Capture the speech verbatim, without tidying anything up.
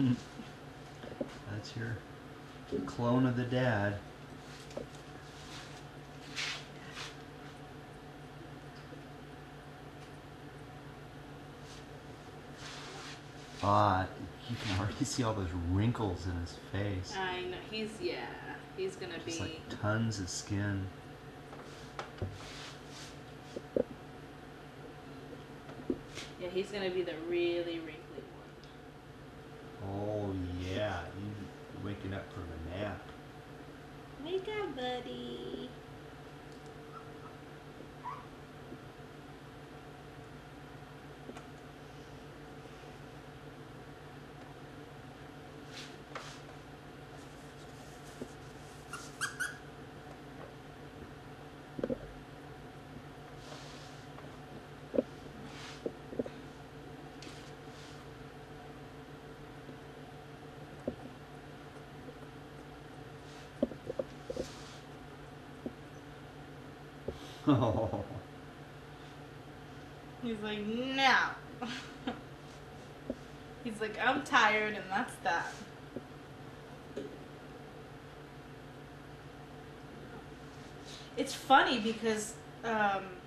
That's your clone of the dad. Ah, you can already see all those wrinkles in his face. I know. He's, yeah, he's gonna Just be... like tons of skin. Yeah, he's gonna be the really wrinkly one. Oh yeah, you waking up from a nap. Wake up, buddy. Oh. He's like, no. He's like, I'm tired, and that's that. It's funny because um,